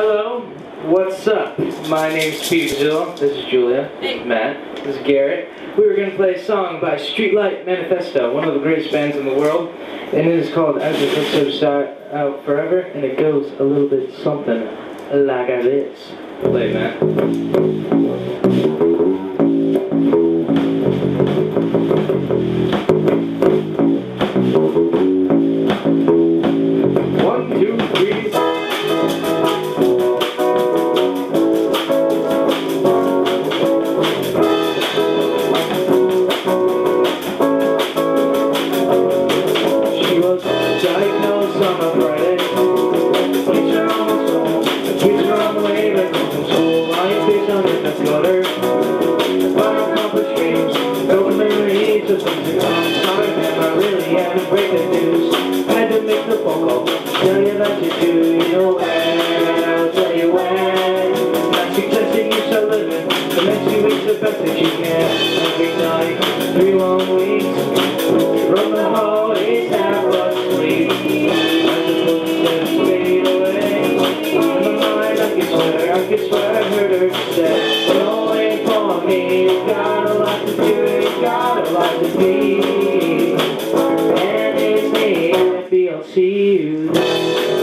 Hello, what's up? My name's Pete Brazil. This is Julia. This is Matt. This is Garrett. We were going to play a song by Streetlight Manifesto, one of the greatest bands in the world, and it is called As the Footsteps Out Forever, and it goes a little bit something like this. Play, Matt. 1, 2, 3. Diagnosed on a Friday. Police are almost home. Kids are on the way back home from school. Lying face on it, that's gutter. Unaccomplished dreams. Open memories of things to come. Sorry, man, I really haven't breaking news. Had to make the phone call. Tell you that you do. You know when. I'll tell you when. Not suggesting you start living. The next few weeks the best that you can. Every night, 3 long weeks. From the hallways, have a sleep. As the footsteps fade away. In my mind, I can swear I heard her say, don't wait for me, you got a lot to do, you got a lot to be. And it's me, and maybe I'll see you there.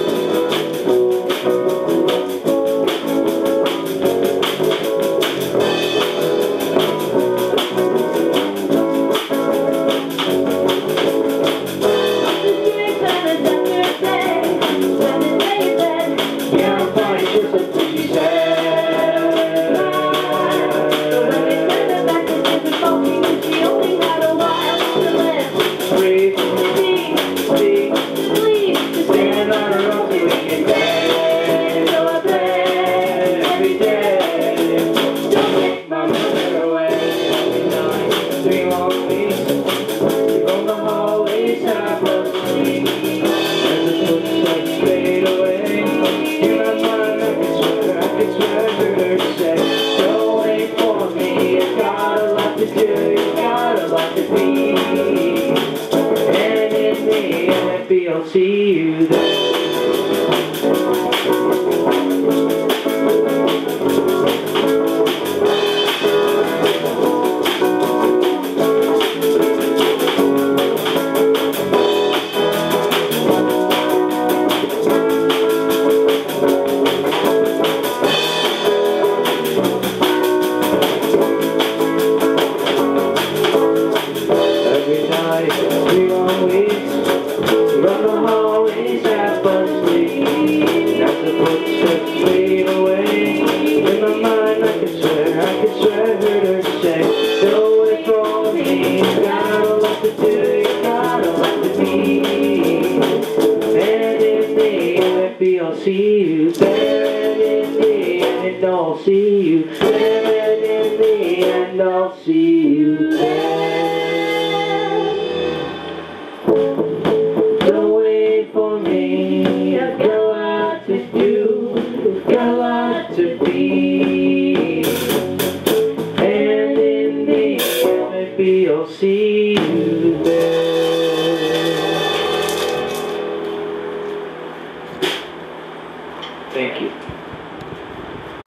I'll see you there. Every night, 3 long weeks. Run the hallways, half asleep. As the footsteps fade away. In my mind, I can swear I heard her say, don't wait for me, you got a lot to do, you got a lot to be. And in the end, maybe I'll see you there. And in the end, I'll see you there. And in the end, I'll see you there. For me, I've got a lot to do, got a lot to be. And in the end, maybe I'll see you.